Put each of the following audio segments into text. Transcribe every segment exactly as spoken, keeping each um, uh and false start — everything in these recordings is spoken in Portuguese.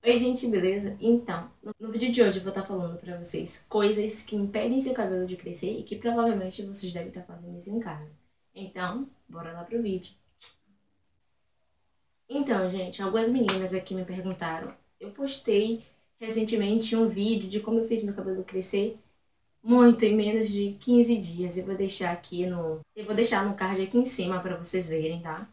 Oi, gente, beleza? Então, no, no vídeo de hoje eu vou estar falando pra vocês coisas que impedem seu cabelo de crescer e que provavelmente vocês devem estar fazendo isso em casa. Então, bora lá pro vídeo. Então, gente, algumas meninas aqui me perguntaram. Eu postei recentemente um vídeo de como eu fiz meu cabelo crescer muito em menos de quinze dias. Eu vou deixar aqui no, eu vou deixar no card aqui em cima pra vocês verem, tá?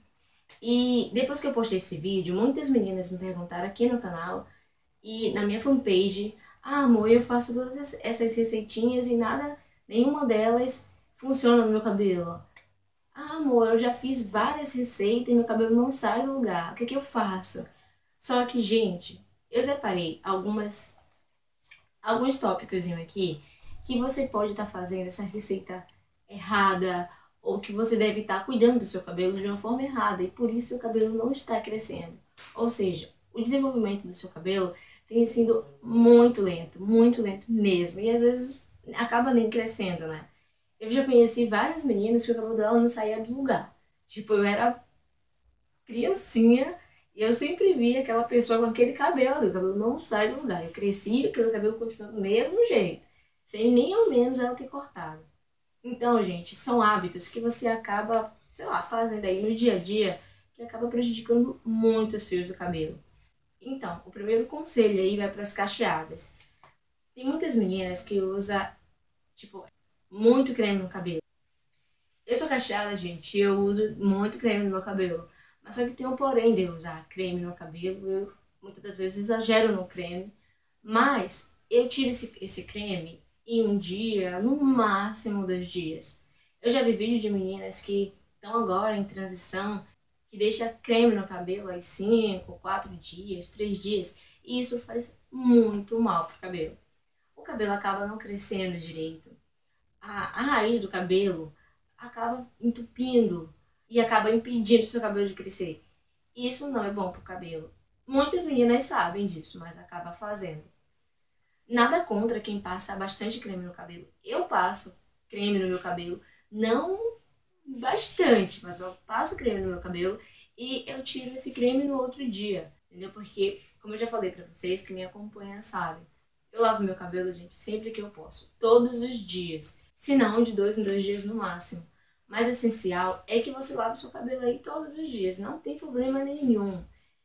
E depois que eu postei esse vídeo, muitas meninas me perguntaram aqui no canal e na minha fanpage: ah, amor, eu faço todas essas receitinhas e nada, nenhuma delas funciona no meu cabelo. Ah, amor, eu já fiz várias receitas e meu cabelo não sai do lugar. O que é que eu faço? Só que, gente, eu separei algumas, alguns tópicos aqui que você pode estar fazendo essa receita errada ou que você deve estar cuidando do seu cabelo de uma forma errada e por isso o cabelo não está crescendo. Ou seja, o desenvolvimento do seu cabelo tem sido muito lento, muito lento mesmo. E às vezes acaba nem crescendo, né? Eu já conheci várias meninas que o cabelo dela não saía do lugar. Tipo, eu era criancinha e eu sempre via aquela pessoa com aquele cabelo, o cabelo não sai do lugar. Eu cresci e aquele cabelo continuou do mesmo jeito, sem nem ao menos ela ter cortado. Então, gente, são hábitos que você acaba, sei lá, fazendo aí no dia a dia que acaba prejudicando muito os fios do cabelo. Então, o primeiro conselho aí vai para as cacheadas. Tem muitas meninas que usam, tipo, muito creme no cabelo. Eu sou cacheada, gente, e eu uso muito creme no meu cabelo. Mas só que tem um porém de eu usar creme no cabelo. Eu muitas das vezes exagero no creme. Mas eu tiro esse, esse creme em um dia, no máximo dois dias. Eu já vi vídeo de meninas que estão agora em transição, que deixa creme no cabelo aí cinco, quatro dias, três dias. E isso faz muito mal pro cabelo. O cabelo acaba não crescendo direito. A, a raiz do cabelo acaba entupindo e acaba impedindo o seu cabelo de crescer. Isso não é bom pro cabelo. Muitas meninas sabem disso, mas acaba fazendo. Nada contra quem passa bastante creme no cabelo. Eu passo creme no meu cabelo, não bastante, mas eu passo creme no meu cabelo e eu tiro esse creme no outro dia, entendeu? Porque, como eu já falei pra vocês, que me acompanham sabem, eu lavo meu cabelo, gente, sempre que eu posso, todos os dias, se não de dois em dois dias no máximo. Mas o essencial é que você lave o seu cabelo aí todos os dias, não tem problema nenhum.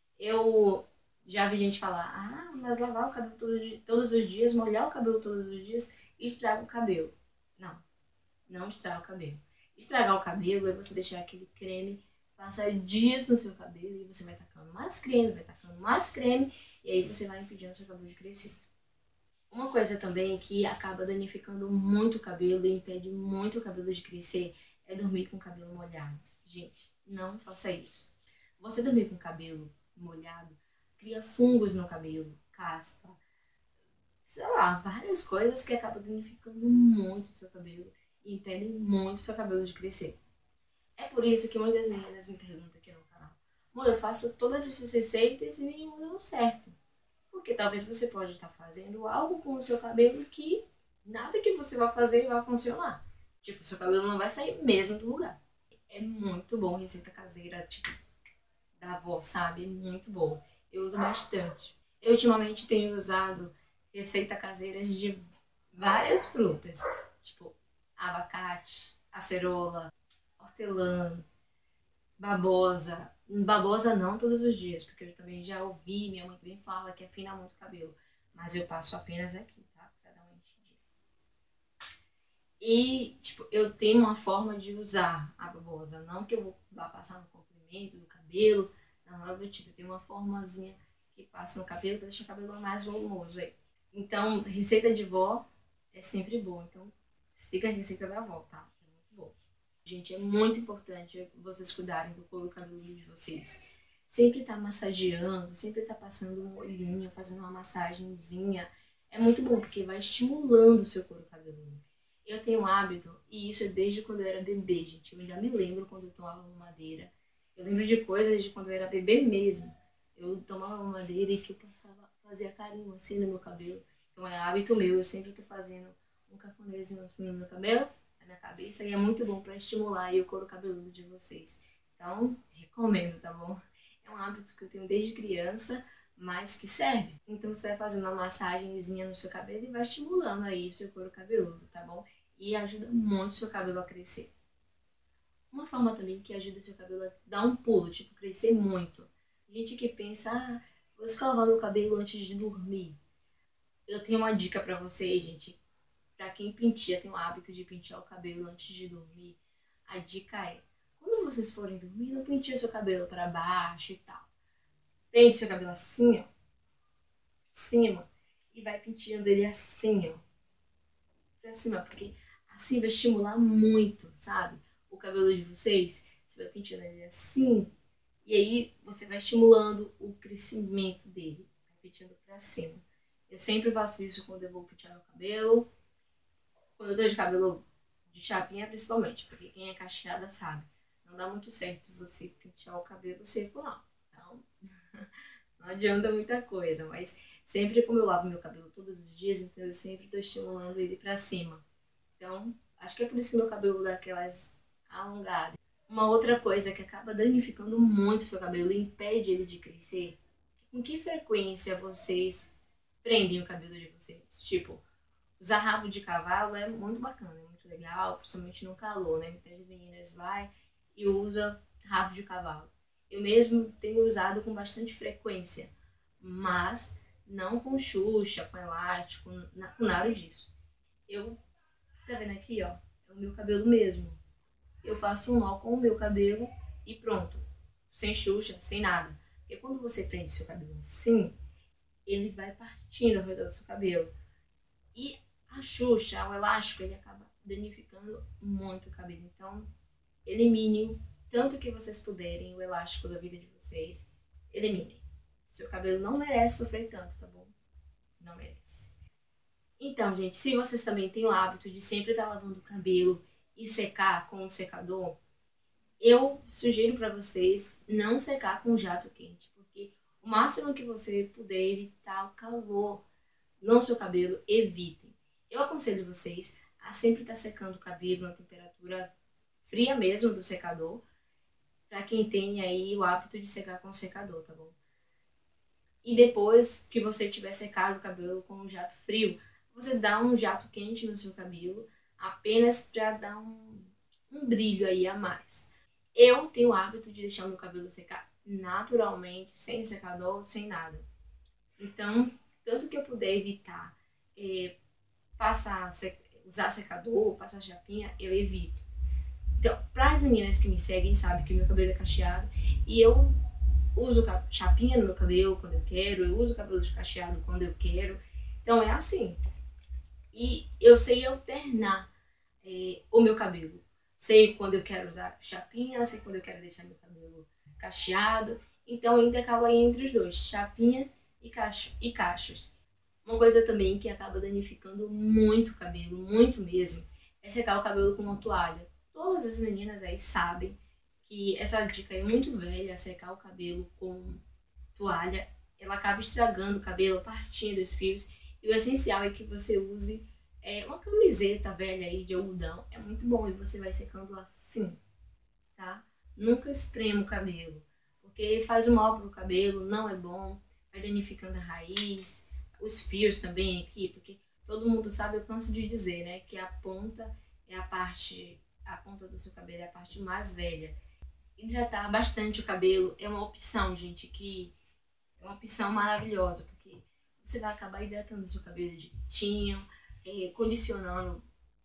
Eu já vi gente falar: ah, mas lavar o cabelo todos, todos os dias, molhar o cabelo todos os dias, estraga o cabelo. Não, não estraga o cabelo. Estragar o cabelo é você deixar aquele creme passar dias no seu cabelo e você vai tacando mais creme, vai tacando mais creme e aí você vai impedindo o seu cabelo de crescer. Uma coisa também que acaba danificando muito o cabelo e impede muito o cabelo de crescer é dormir com o cabelo molhado. Gente, não faça isso. Você dormir com o cabelo molhado cria fungos no cabelo, caspa, sei lá, várias coisas que acabam danificando muito o seu cabelo e impedem muito o seu cabelo de crescer. É por isso que muitas meninas me perguntam aqui no canal: amor, eu faço todas essas receitas e nenhuma deu certo. Porque talvez você pode estar fazendo algo com o seu cabelo que nada que você vai fazer vai funcionar. Tipo, o seu cabelo não vai sair mesmo do lugar. É muito bom receita caseira, tipo, da avó, sabe? É muito bom. Eu uso bastante. Eu ultimamente tenho usado receita caseiras de várias frutas. Tipo, abacate, acerola, hortelã, babosa. Babosa não todos os dias, porque eu também já ouvi, minha mãe também fala que afina muito o cabelo. Mas eu passo apenas aqui, tá? Pra dar uma enchidinha. E, tipo, eu tenho uma forma de usar a babosa. Não que eu vá passar no comprimento do cabelo, não, nada do tipo. Eu tenho uma formazinha que passa no cabelo pra deixar o cabelo mais volumoso aí. Então, receita de vó é sempre bom. Então, siga a receita da avó, tá? É muito bom. Gente, é muito importante vocês cuidarem do couro cabeludo de vocês. Sempre tá massageando, sempre tá passando um olhinho, fazendo uma massagenzinha. É muito bom, porque vai estimulando o seu couro cabeludo. Eu tenho um hábito, e isso é desde quando eu era bebê, gente. Eu ainda me lembro quando eu tomava mamadeira. Eu lembro de coisas de quando eu era bebê mesmo. Eu tomava mamadeira e que eu passava, fazia carinho assim no meu cabelo. Então é hábito meu, eu sempre tô fazendo um cafunézinho assim no meu cabelo, na minha cabeça, e é muito bom para estimular aí o couro cabeludo de vocês. Então, recomendo, tá bom? É um hábito que eu tenho desde criança, mas que serve. Então você vai fazendo uma massagenzinha no seu cabelo e vai estimulando aí o seu couro cabeludo, tá bom? E ajuda muito o seu cabelo a crescer. Uma forma também que ajuda o seu cabelo a dar um pulo, tipo, crescer muito. Gente que pensa, ah, vou escovar meu cabelo antes de dormir. Eu tenho uma dica pra vocês, gente. Pra quem penteia, tem o hábito de pentear o cabelo antes de dormir. A dica é, quando vocês forem dormir, não penteia seu cabelo para baixo e tal. Prende seu cabelo assim, ó, cima, e vai penteando ele assim, ó, pra cima, porque assim vai estimular muito, sabe? O cabelo de vocês, você vai penteando ele assim, e aí você vai estimulando o crescimento dele, vai penteando pra cima. Eu sempre faço isso quando eu vou pentear meu cabelo, quando eu tô de cabelo de chapinha principalmente, porque quem é cacheada sabe, não dá muito certo você pentear o cabelo seco não, então não adianta muita coisa, mas sempre como eu lavo meu cabelo todos os dias, então eu sempre tô estimulando ele pra cima. Então, acho que é por isso que meu cabelo dá aquelas alongadas. Uma outra coisa que acaba danificando muito o seu cabelo e impede ele de crescer, é com que frequência vocês prendem o cabelo de vocês. Tipo, usar rabo de cavalo é muito bacana, é muito legal, principalmente no calor, né? Muitas meninas vai e usa rabo de cavalo. Eu mesmo tenho usado com bastante frequência, mas não com xuxa, com elástico, com nada disso. Eu, tá vendo aqui, ó? É o meu cabelo mesmo. Eu faço um nó com o meu cabelo e pronto. Sem xuxa, sem nada. Porque quando você prende seu cabelo assim, ele vai partindo ao redor do seu cabelo. E a xuxa, o elástico, ele acaba danificando muito o cabelo. Então, elimine o tanto que vocês puderem o elástico da vida de vocês. Eliminem. Seu cabelo não merece sofrer tanto, tá bom? Não merece. Então, gente, se vocês também têm o hábito de sempre estar lavando o cabelo e secar com o secador, eu sugiro para vocês não secar com jato quente, porque o máximo que você puder evitar o calor no seu cabelo, evitem. Eu aconselho vocês a sempre estar secando o cabelo na temperatura fria mesmo do secador, para quem tem aí o hábito de secar com o secador, tá bom? E depois que você tiver secado o cabelo com um jato frio, você dá um jato quente no seu cabelo, apenas para dar um, um brilho aí a mais. Eu tenho o hábito de deixar o meu cabelo secar naturalmente, sem secador, sem nada. Então, tanto que eu puder evitar é, passar, usar secador, passar chapinha, eu evito. Então, para as meninas que me seguem, sabem que meu cabelo é cacheado e eu uso chapinha no meu cabelo quando eu quero, eu uso cabelo cacheado quando eu quero. Então, é assim. E eu sei alternar é, o meu cabelo. Sei quando eu quero usar chapinha, sei quando eu quero deixar meu cabelo cacheado. Então, eu intercalo aí entre os dois, chapinha e, cacho, e cachos. Uma coisa também que acaba danificando muito o cabelo, muito mesmo, é secar o cabelo com uma toalha. Todas as meninas aí sabem que essa dica é muito velha, secar o cabelo com toalha. Ela acaba estragando o cabelo, partindo os fios. E o essencial é que você use é, uma camiseta velha aí de algodão. É muito bom e você vai secando assim, tá? Nunca esprema o cabelo, porque faz mal pro cabelo, não é bom, vai danificando a raiz, os fios também aqui, porque todo mundo sabe, eu canso de dizer, né, que a ponta é a parte, a ponta do seu cabelo é a parte mais velha. Hidratar bastante o cabelo é uma opção, gente, que é uma opção maravilhosa, porque você vai acabar hidratando o seu cabelo direitinho, é, condicionando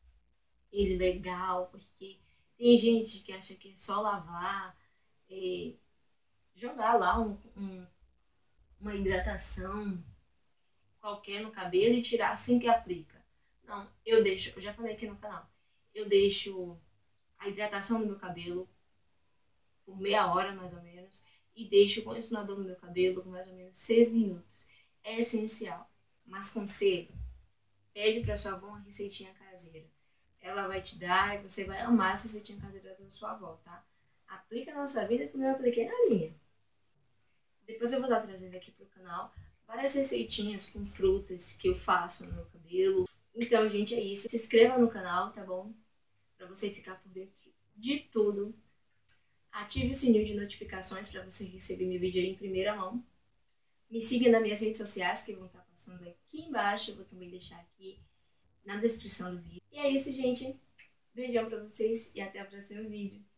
ele legal, porque tem gente que acha que é só lavar, é, jogar lá um, um, uma hidratação qualquer no cabelo e tirar assim que aplica. Não, eu deixo, eu já falei aqui no canal, eu deixo a hidratação do meu cabelo por meia hora mais ou menos e deixo o condicionador no meu cabelo por mais ou menos seis minutos. É essencial. Mas conselho, pede para sua avó uma receitinha caseira. Ela vai te dar e você vai amar essa receitinha caseira da sua avó, tá? Aplica na sua vida como eu apliquei na minha. Depois eu vou estar trazendo aqui pro canal várias receitinhas com frutas que eu faço no meu cabelo. Então, gente, é isso. Se inscreva no canal, tá bom? Pra você ficar por dentro de tudo. Ative o sininho de notificações para você receber meu vídeo aí em primeira mão. Me siga nas minhas redes sociais, que vão estar passando aqui embaixo. Eu vou também deixar aqui na descrição do vídeo. E é isso, gente. Beijão pra vocês e até o próximo vídeo.